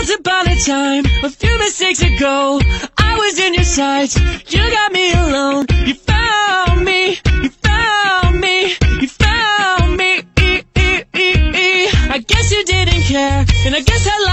Once upon a time, a few mistakes ago, I was in your sights, you got me alone. You found me, you found me, you found me. I guess you didn't care, and I guess I